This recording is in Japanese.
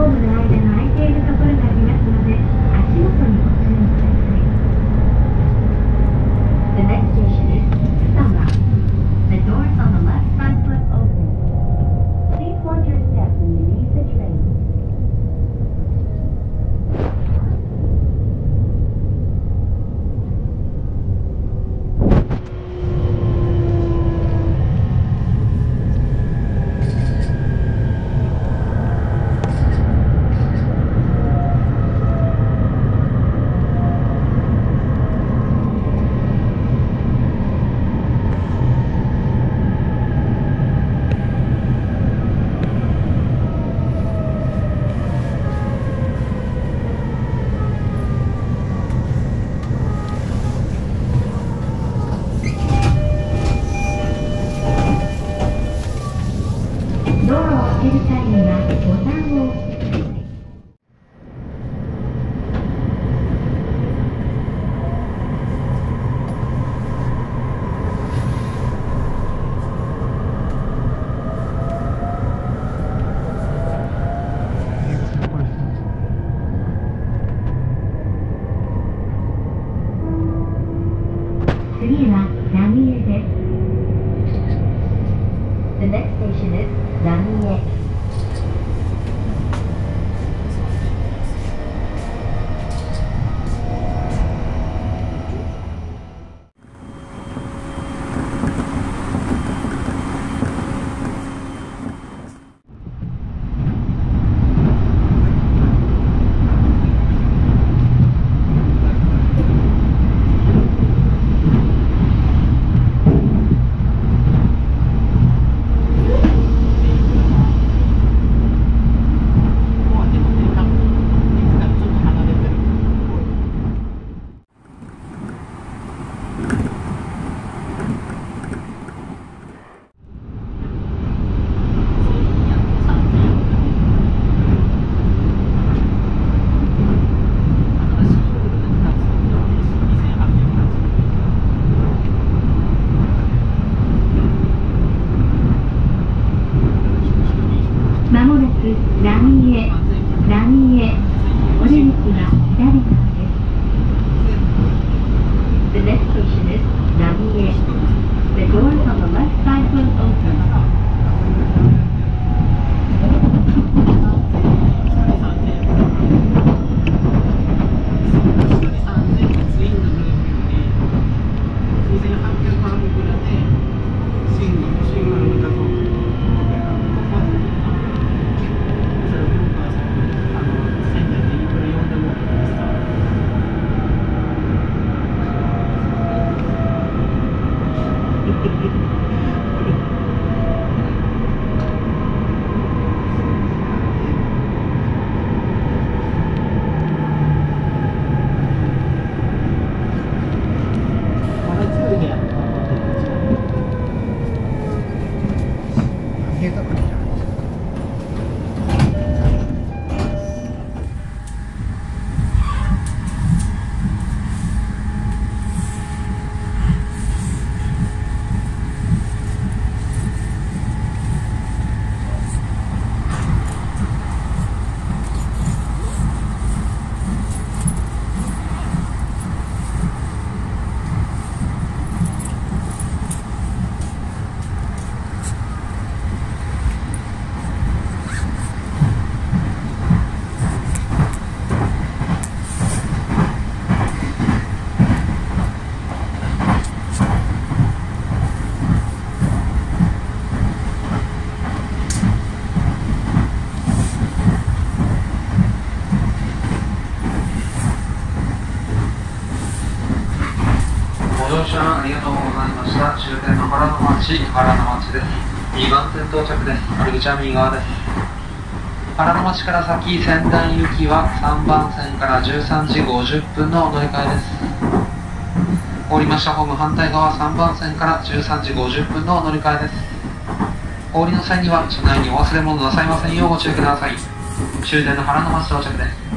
ームの間の空いているところがありますので、足元にご注意ください。The next station is Summer. The doors on the left front flip open. Please watch your step when you leave the train. 道路を開ける際にはボタンを押してください。次は浪江です。The next station is 浪江。まもなく浪江、お出口は左側です。The next station is 浪江。The doors on the left side will open. ご乗車ありがとうございました。終点の原の町です。2番線到着です。出口は右側です。原の町から先、仙台行きは3番線から13時50分のお乗り換えです。降りましたホーム反対側3番線から13時50分のお乗り換えです。お降りの際には車内にお忘れ物なさいませんようご注意ください。終点の原の町到着です。